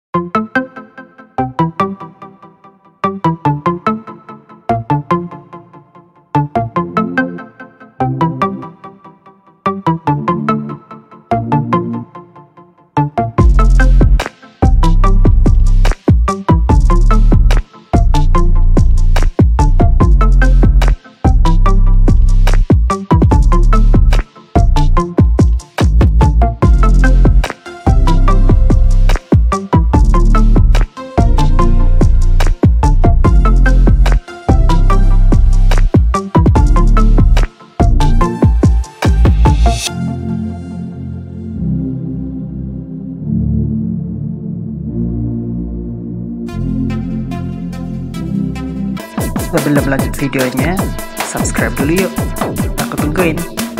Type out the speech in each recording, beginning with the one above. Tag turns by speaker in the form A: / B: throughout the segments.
A: Sebelum lanjut videonya, subscribe dulu yuk. Aku tungguin.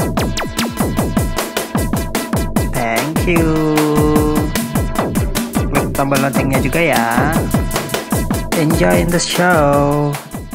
A: Thank you. Klik tombol loncengnya juga ya. Enjoy the show.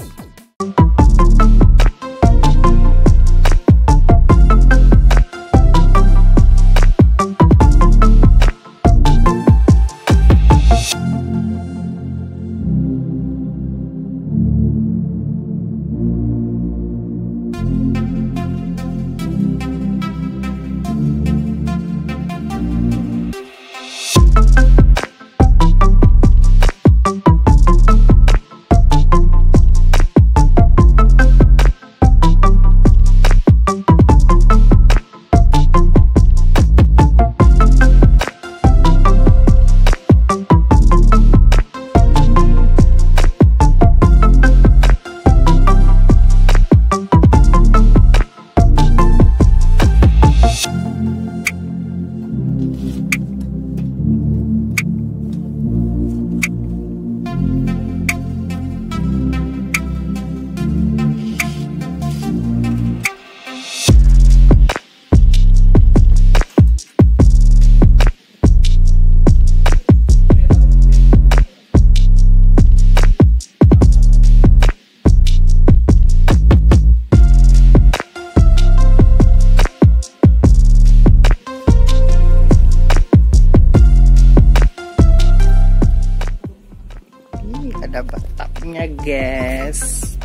A: Ada batapnya guys,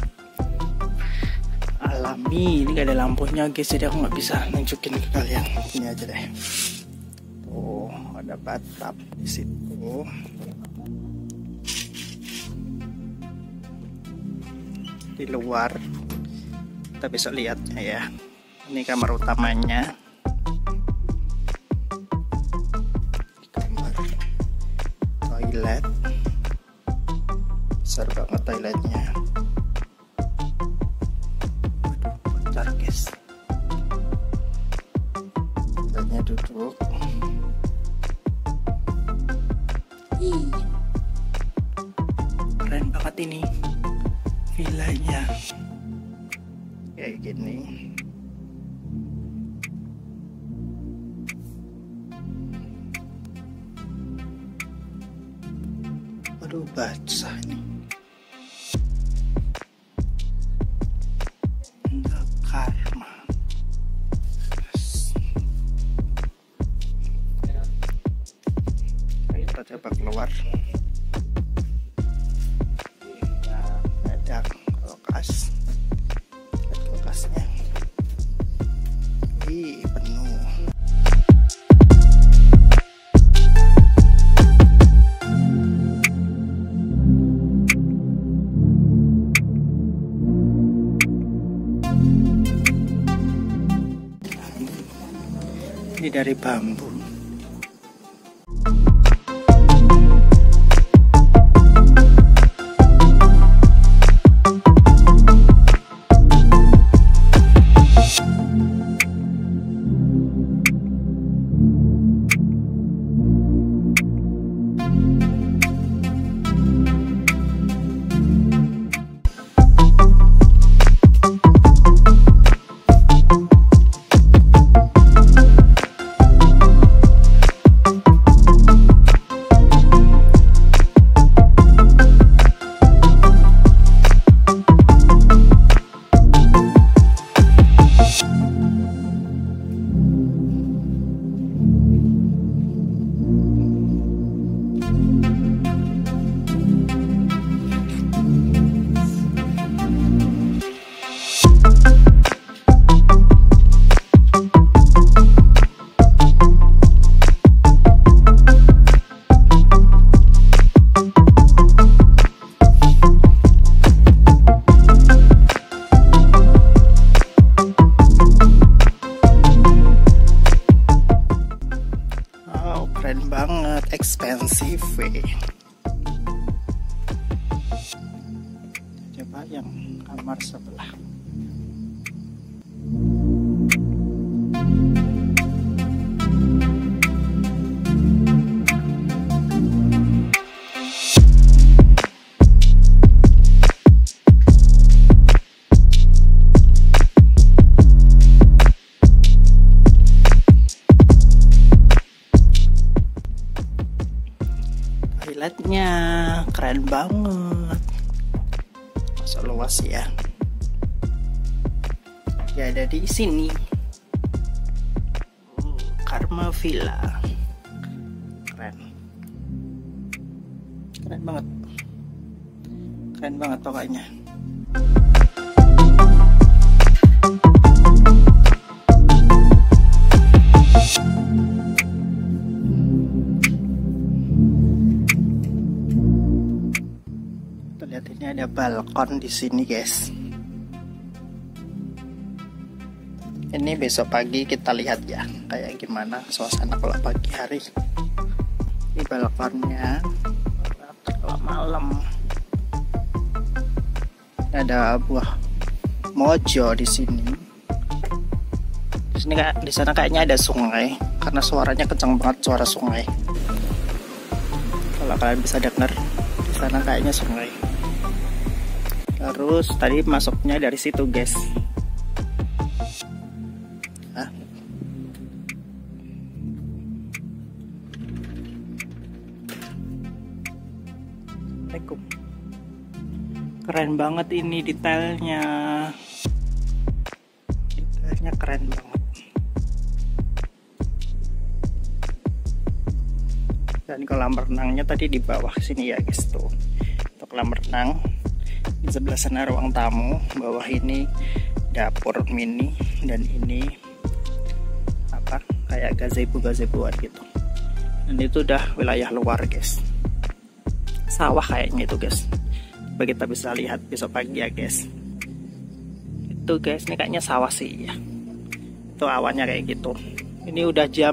A: alami. Ini gak ada lampunya guys, jadi aku nggak bisa nunjukin ke kalian. Ini aja deh. Tuh ada batap di situ. Di luar kita bisa lihatnya ya. Ini kamar utamanya. Kamar toilet. Besar banget toiletnya. Waduh, kotor guys. Toiletnya duduk. Keren banget ini villanya. Kayak gini. Waduh, basah nih. Karma. Kita coba keluar. Ada kulkas. Lihat kulkasnya. Penuh. Ini dari bambu. cafe. Coba yang kamar sebelah. Toiletnya keren banget, masa luas ya. Ya ada di sini, Karma Villa, keren banget, keren banget pokoknya. Lihat, ini ada balkon di sini guys. Ini besok pagi kita lihat ya kayak gimana suasana kalau pagi hari. Ini balkonnya. Kalau malam ada buah mojo di sini. Di sana kayaknya ada sungai karena suaranya kencang banget, suara sungai. Kalau kalian bisa dengar, di sana kayaknya sungai. Terus tadi masuknya dari situ guys. Assalamualaikum. Keren banget ini detailnya. Detailnya keren banget. Dan kolam renangnya tadi di bawah sini ya guys tuh. Untuk kolam renang. Di sebelah sana ruang tamu, bawah ini dapur mini, dan ini apa kayak gazebo-gazeboan gitu. Dan itu udah wilayah luar guys, sawah kayaknya itu guys. Coba kita bisa lihat besok pagi ya guys. Itu guys, ini kayaknya sawah sih ya. Itu awannya kayak gitu. Ini udah jam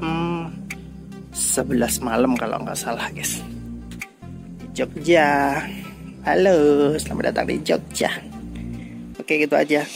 A: 11 malam kalau nggak salah guys. Di Jogja. Halo, selamat datang di Jogja. Oke, gitu aja.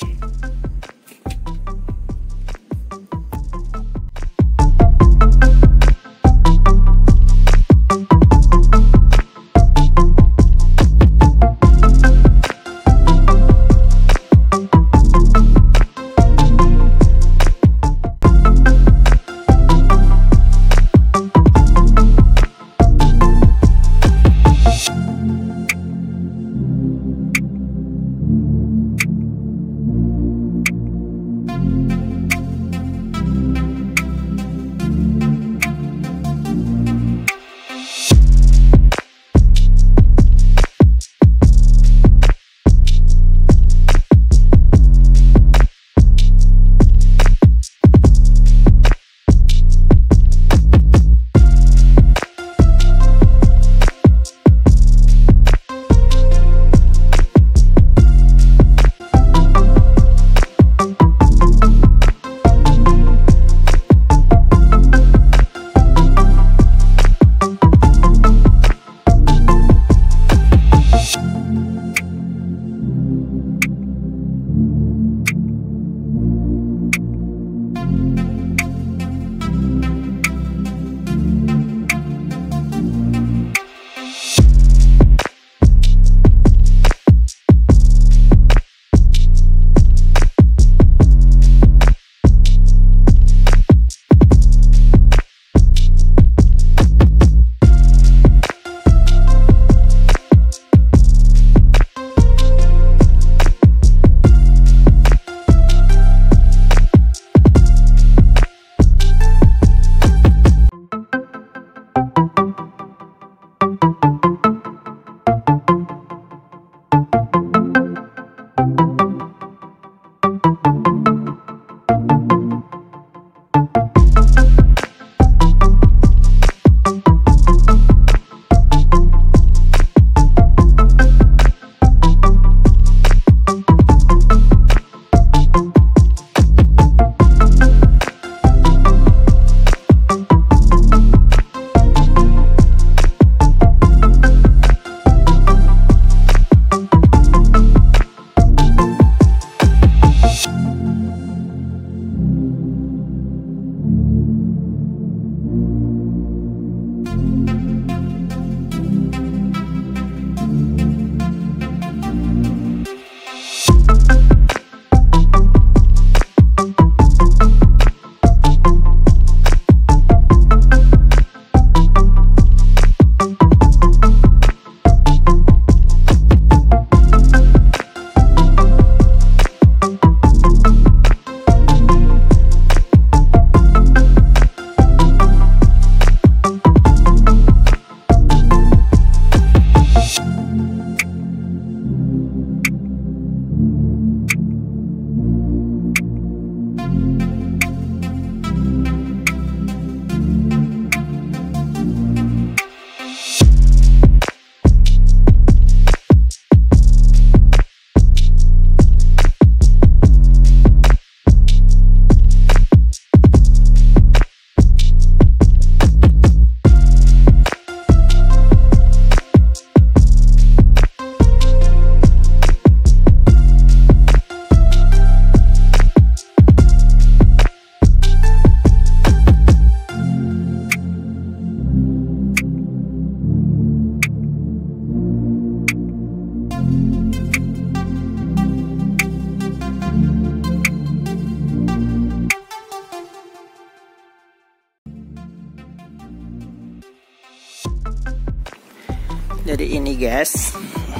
A: Jadi ini guys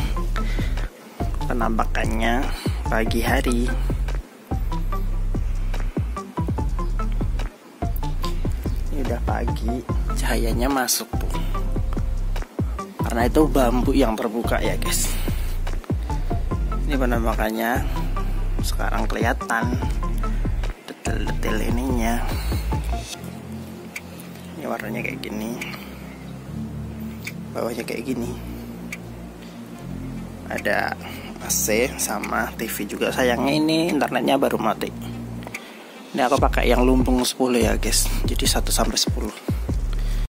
A: penampakannya pagi hari. Ini udah pagi, cahayanya masuk tuh. Karena itu bambu yang terbuka ya guys. Ini penampakannya sekarang kelihatan detail-detail ininya. Ini warnanya kayak gini, bawahnya kayak gini. Ada AC sama TV juga. Sayangnya ini internetnya baru mati. Ini aku pakai yang lumbung 10 ya guys. Jadi 1 sampai 10.